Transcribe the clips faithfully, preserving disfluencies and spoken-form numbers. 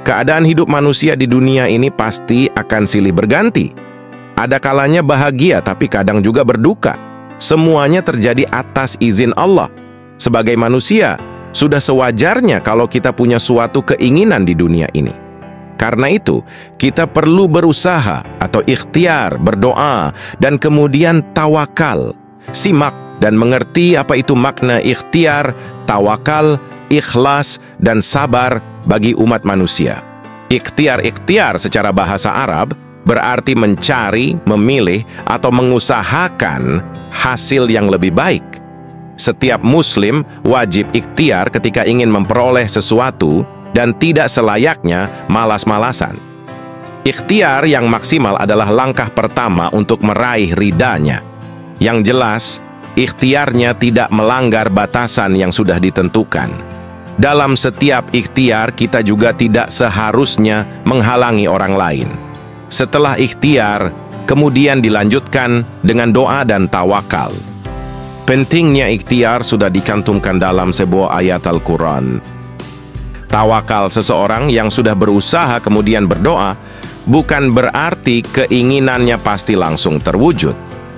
keadaan hidup manusia di dunia ini pasti akan silih berganti. Ada kalanya bahagia, tapi kadang juga berduka. Semuanya terjadi atas izin Allah. Sebagai manusia, sudah sewajarnya kalau kita punya suatu keinginan di dunia ini. Karena itu, kita perlu berusaha atau ikhtiar, berdoa, dan kemudian tawakal. Simak dan mengerti apa itu makna ikhtiar, tawakal, ikhlas, dan sabar bagi umat manusia. Ikhtiar-ikhtiar secara bahasa Arab berarti mencari, memilih, atau mengusahakan hasil yang lebih baik. Setiap muslim wajib ikhtiar ketika ingin memperoleh sesuatu dan tidak selayaknya malas-malasan. Ikhtiar yang maksimal adalah langkah pertama untuk meraih ridanya. Yang jelas, ikhtiarnya tidak melanggar batasan yang sudah ditentukan. Dalam setiap ikhtiar, kita juga tidak seharusnya menghalangi orang lain. Setelah ikhtiar, kemudian dilanjutkan dengan doa dan tawakal. Pentingnya ikhtiar sudah dicantumkan dalam sebuah ayat Al-Quran. Tawakal seseorang yang sudah berusaha kemudian berdoa, bukan berarti keinginannya pasti langsung terwujud.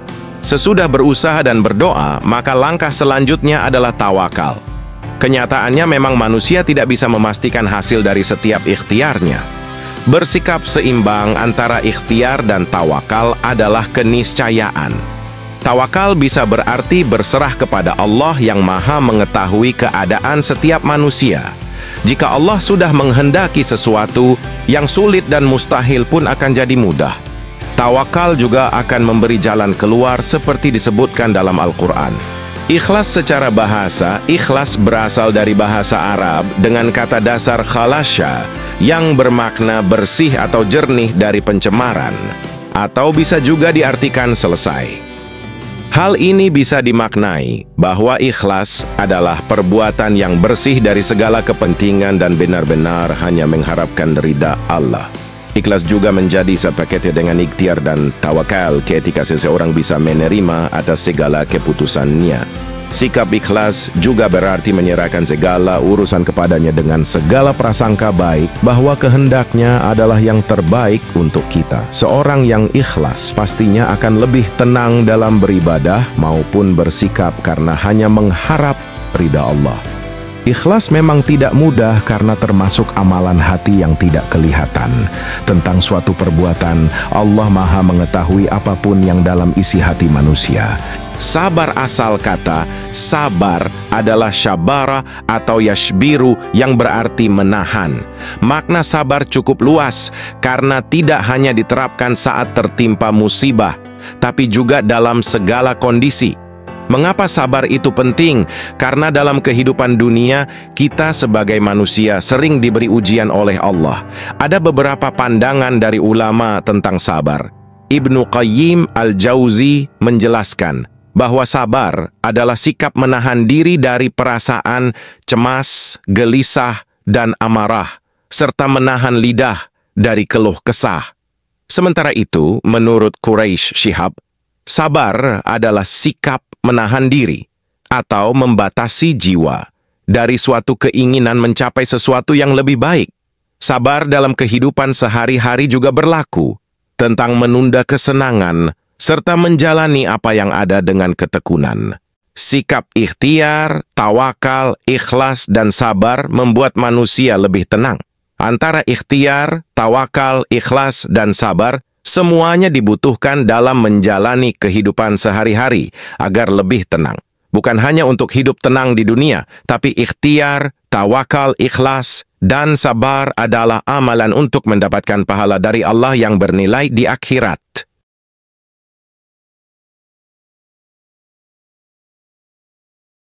Sesudah berusaha dan berdoa, maka langkah selanjutnya adalah tawakal. Kenyataannya memang manusia tidak bisa memastikan hasil dari setiap ikhtiarnya. Bersikap seimbang antara ikhtiar dan tawakal adalah keniscayaan. Tawakal bisa berarti berserah kepada Allah yang Maha mengetahui keadaan setiap manusia. Jika Allah sudah menghendaki sesuatu, yang sulit dan mustahil pun akan jadi mudah. Tawakal juga akan memberi jalan keluar seperti disebutkan dalam Al-Quran. Ikhlas secara bahasa, ikhlas berasal dari bahasa Arab dengan kata dasar khalasya yang bermakna bersih atau jernih dari pencemaran, atau bisa juga diartikan selesai. Hal ini bisa dimaknai bahwa ikhlas adalah perbuatan yang bersih dari segala kepentingan dan benar-benar hanya mengharapkan ridha Allah. Ikhlas juga menjadi sepaket dengan ikhtiar dan tawakal ketika seseorang bisa menerima atas segala keputusannya. Sikap ikhlas juga berarti menyerahkan segala urusan kepadanya dengan segala prasangka baik bahwa kehendaknya adalah yang terbaik untuk kita. Seorang yang ikhlas pastinya akan lebih tenang dalam beribadah maupun bersikap karena hanya mengharap ridha Allah. Ikhlas memang tidak mudah karena termasuk amalan hati yang tidak kelihatan. Tentang suatu perbuatan, Allah Maha mengetahui apapun yang dalam isi hati manusia. Sabar asal kata sabar adalah syabara atau yashbiru yang berarti menahan. Makna sabar cukup luas karena tidak hanya diterapkan saat tertimpa musibah, tapi juga dalam segala kondisi. Mengapa sabar itu penting? Karena dalam kehidupan dunia, kita sebagai manusia sering diberi ujian oleh Allah. Ada beberapa pandangan dari ulama tentang sabar. Ibnu Qayyim al-Jauzi menjelaskan bahwa sabar adalah sikap menahan diri dari perasaan cemas, gelisah, dan amarah, serta menahan lidah dari keluh kesah. Sementara itu, menurut Quraisy Shihab, sabar adalah sikap menahan diri atau membatasi jiwa dari suatu keinginan mencapai sesuatu yang lebih baik. Sabar dalam kehidupan sehari-hari juga berlaku tentang menunda kesenangan serta menjalani apa yang ada dengan ketekunan. Sikap ikhtiar, tawakal, ikhlas, dan sabar membuat manusia lebih tenang. Antara ikhtiar, tawakal, ikhlas, dan sabar, semuanya dibutuhkan dalam menjalani kehidupan sehari-hari agar lebih tenang. Bukan hanya untuk hidup tenang di dunia, tapi ikhtiar, tawakal, ikhlas, dan sabar adalah amalan untuk mendapatkan pahala dari Allah yang bernilai di akhirat.